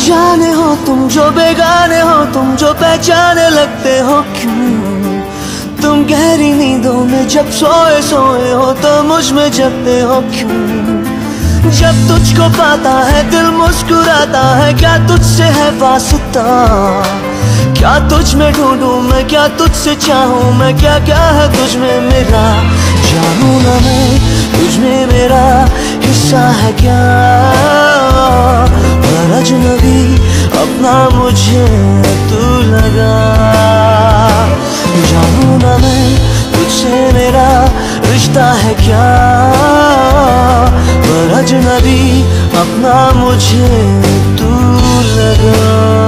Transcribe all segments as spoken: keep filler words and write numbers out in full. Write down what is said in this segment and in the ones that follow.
अनजाने हो तुम जो बेगाने हो तुम जो पहचाने लगते हो क्यों? तुम गहरी नींदों में जब सोए सोए हो तो मुझ में जगते हो क्यों? जब तुझको पाता है दिल मुस्कुराता है, क्या तुझसे है वास्ता? क्या तुझ में ढूंढूं मैं, क्या तुझसे चाहूं मैं, क्या क्या है तुझ में मेरा? जानूं ना मैं तुझ में मेरा हिस्सा है क्या? पर अजनबी अपना मुझे तू लगा। जानूं ना मैं तुझसे मेरा रिश्ता है क्या? पर अजनबी अपना मुझे तू लगा।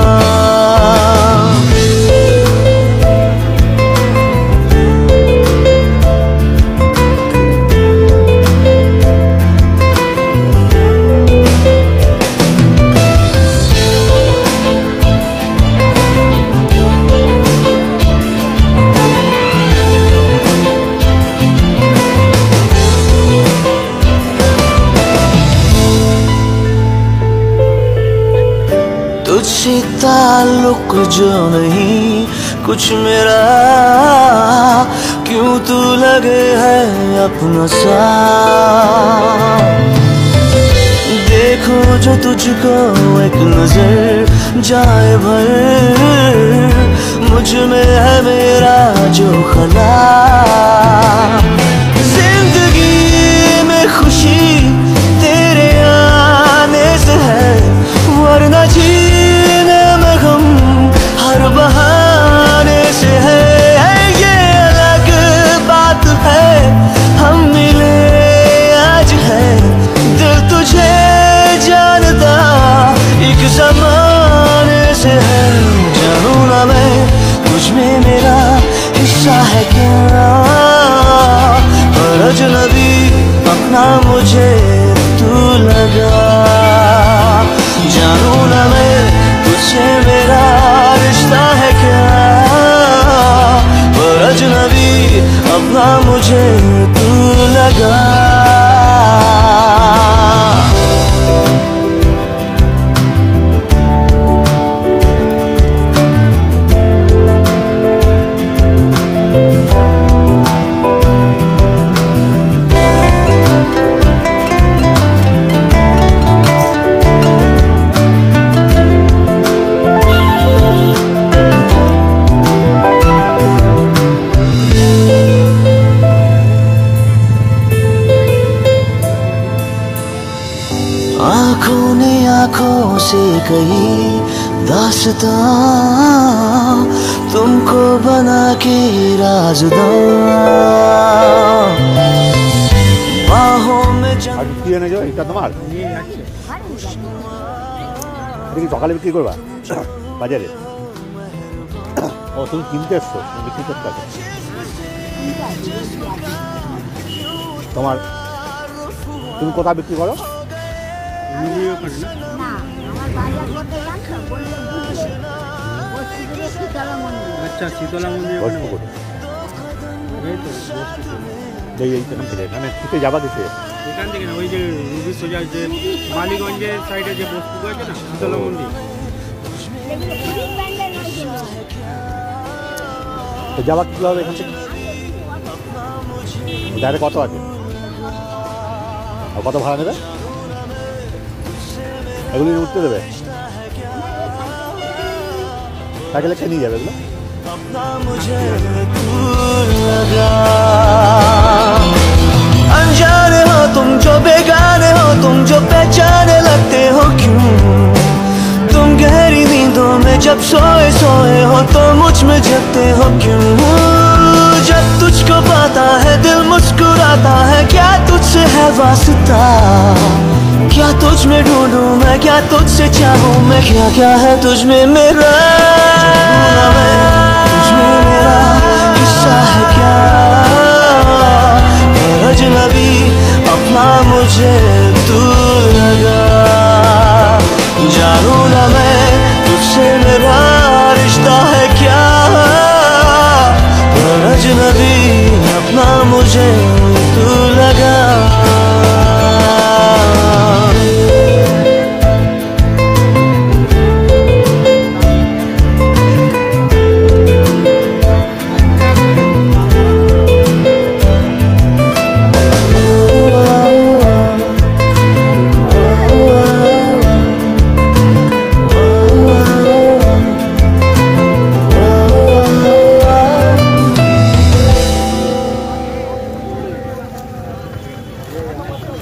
तुझसे ताल्लुक जो नहीं कुछ मेरा, क्यों तू लगे है अपना सा? देखो जो तुझको एक नजर जाए भर, मुझ में है मेरा जो खला। जिंदगी में खुशी तेरे आने से है, वरना जीने में गम हर बहाने से है। ये अलग बात है हम मिले आज है, दिल तुझे जानता एक ज़माने से है। जानूं ना मैं तुझ में मेरा हिस्सा है क्या? और अजनबी अपना मुझे तू लगा। जानूं ना मैं तुझसे मेरा रिश्ता है क्या? पर अजनबी अपना मुझे तू लगा। आँखों ने आँखों से कही दास्तां, तुमको बना के राज़दां बाहों में जम। আর কি এনে যাও এটা তোমার? এটা কি সকালে বিক্রি করবা বাজারে? ও তুমি কিনতে এসছো, বিক্রি করতে আসো। তোমার তুমি কোথায় বিক্রি করো? अच्छा शीतला मंदिर এখানে ছুটে যাবা দিতে এখান থেকে না, ওই যে রুবি সোজা যে মালিগঞ্জের সাইডে যে বস্তুটা আছে না শীতলা মন্দির, তো যাবা কি হবে এখান থেকে? গাড়ি কত আছে আর কত ভাড়া নেবে? এগুলি উঠতে দেবে, সাইকেলে খেয়ে নিয়ে যাবে এগুলো। अनजाने हो तुम जो बेगाने हो तुम जो पहचाने लगते हो क्यों? तुम गहरी नींदों में जब सोए सोए हो तो मुझ में जगते हो क्यों? जब तुझको पाता है दिल मुस्कुराता है, क्या तुझसे है वास्ता? क्या तुझ में ढूंढूं मैं, क्या तुझसे चाहूं मैं, क्या क्या है तुझ में मेरा? तुझ में मेरा हिस्सा है क्या? अजनबी अपना मुझे तू लगा। जानूं ना मैं तुझसे मेरा रिश्ता है क्या? अजनबी अपना मुझे तू लगा। है।